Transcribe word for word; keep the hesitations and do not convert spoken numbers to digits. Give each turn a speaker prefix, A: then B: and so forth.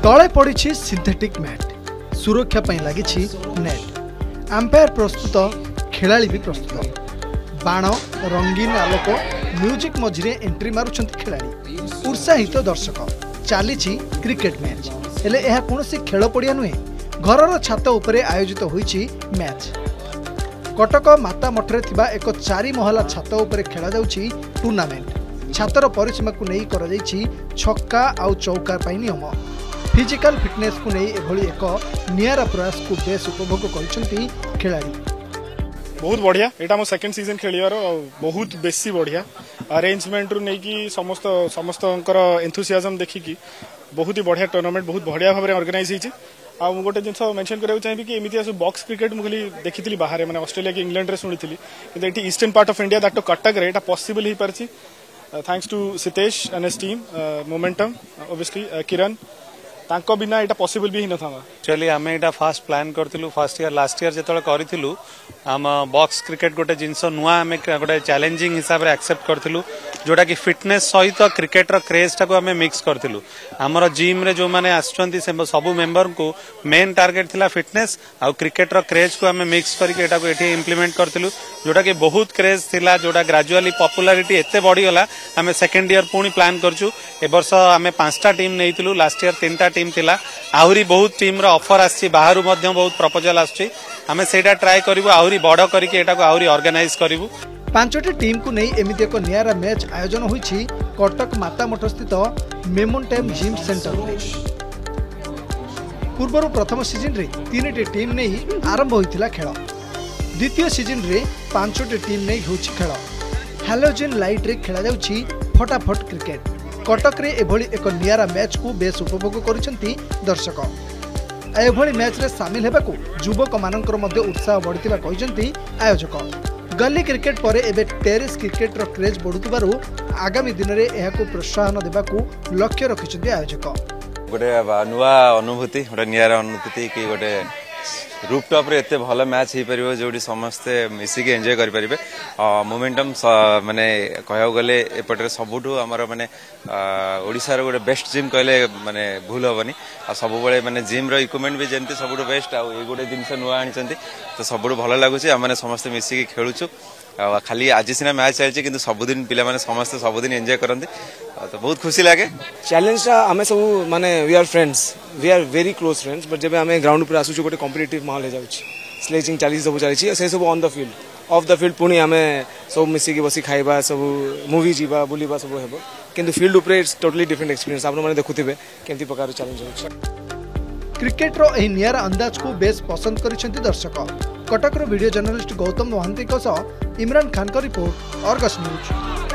A: तले पड़ी synthetic mat, सुरक्षा ପାଇଁ लगी नेट, अंपायर प्रस्तुत, खेलाड़ी भी प्रस्तुत, बाण रंगीन आलोक म्यूजिक मझिरे एंट्री मारुछंती खेलाड़ी, उत्साहित दर्शक, चली क्रिकेट मैच। हेले यह कौन खेल पड़िया नुहे, घरर छात उपरे आयोजित होईछि मैच। कटक माता मठरे थिबा एक चारि महला छात उपरे खेला जाउछि टूर्नामेंट। छातर परिसीमा को नहीं करा जाइछि छक्का आउ चौका पई नियम। फिजिकल फिटनेस को नहीं एभली एक नियारा प्रयास को बेस उपभोग करिसंती खेलाड़ी।
B: बहुत बढ़िया, एटा मो सेकंड सीजन खेलियार बहुत बेसी बढ़िया अरेंजमेंट रु नहीं कि समस्त समस्तकर एंथुसियाजम देखिकी बहुत ही बढ़िया टूर्नामेंट बहुत बढ़िया भाव में ऑर्गेनाइज होइछि। आ गोटे जिन मेंशन करा चाहिए कि एमती सब बॉक्स क्रिकेट मुझे देखी बाहर मैंने ऑस्ट्रेलिया की इंग्लैंड रे सुनी कि eastern part of India that Cuttack रे पॉसिबल हो पारछि thanks to Sitesh and his team momentum obviously Kiran तांको बिना एटा पॉसिबल भी न था।
C: एक्चुअली आम एटा फास्ट प्लान करथिलु फर्स्ट ईयर लास्ट ईयर जेतले करिथिलु आम बॉक्स क्रिकेट गोटे जिनस नुआ आम गोटे चैलेंजिंग हिसाब रे एक्सेप्ट करथिलु जोटा कि फिटनेस सहित क्रिकेट रो क्रेज टाको आम मिक्स करथिलु। हमर जिम रे जो माने आछंती से सब मेंबर को मेन टार्गेट थिला फिटनेस आ क्रिकेट रो क्रेज को आम मिक्स करके एटा को एठी इंप्लीमेंट करथिलु जोटा कि बहुत क्रेज थिला जोटा ग्रेजुअली पॉपुलैरिटी एते बढ़ी गला। आम सेकंड ईयर पुणी प्लान करछु ए वर्ष आम पांचटा टीम नेइथिलु लास्ट ईयर तीनटा टीम थिला आहुरी बहुत टीम रो ऑफर आछि बाहरु मध्य बहुत प्रपोजल आछि आमे सेटा ट्राई करिवु आहुरी बड़ करके एटा को आहुरी ऑर्गेनाइज करिवु।
A: पांचटी टीम को नहीं एमिति एक नियारा मैच आयोजन होईछि कटक माता मठ स्थित मेमोन्टेम जिम सेंटर में। पूर्व प्रथम सीजन रे तीन टीम नहीं आरंभ होइतिला खेल, द्वितीय सीजन रे पांचटी टीम नहीं होछि खेल। हैलोजन लाइट रे खेला जाउछि फटाफट क्रिकेट। कटक रे एभली एक नियारा मैच को बेस उपभोग करिसंती दर्शक। एभली मैच रे शामिल हेबाकू युवक मानकर मध्य उत्साह बढ़ितिबा कहिसंती आयोजक। गली क्रिकेट पर एबे टेरिस क्रिकेट रो क्रेज बढ़ुतिबारु आगामी दिन रे एहाकू प्रोत्साहन देबाकू लक्ष्य रखिसंती आयोजक।
D: गोटे नुआ अनुभूति गोटे नियारा अनुभूति कि गोटे रूपटॉप रे एते भल मैच हो पार जो समस्ते मिसिक एंजॉय करि परिबे। मोमेंटम माने कहया गले एपटे सबुठू आमर माने ओडिसा रो गोटे बेस्ट जिम कहले माने भूल होबनी। आ सब बळे माने जिम रो इक्विपमेंट भी जेंति सबुठू बेस्ट आ ए गोटे जिंस नुआ आनिचंती तो सबुठू भल लागुची। आ माने समस्ते मिसिक खेलुछु खाली आज सीना मैच चलछि किंतु सबुदिन पिला माने समस्ते सबुदिन एंजॉय करंती तो बहुत खुशी लागे।
E: चैलेंज आमे सब माने we are friends we are very close friends but जब आमे ग्राउंड पर आसुछु गोटे कॉम्पिटिटिव माहौल हो जाउछि स्लेजिंग चली सब चली से सब on the field off the field पुणी आमे सब मिसिकी बसी खाइबा सब मूवी जीवा बुलिबा सब हेबो किंतु फील्ड ऊपर इट्स टोटली डिफरेंट एक्सपीरियंस आपन माने देखुथिबे केंति प्रकार चैलेंज होछि।
A: क्रिकेट रो एही नियारा अंदाज को बेस पसंद करिसंती दर्शक। कटक रो वीडियो जर्नलिस्ट गौतम महांती को सह इमरान खान का रिपोर्ट, अर्गस न्यूज।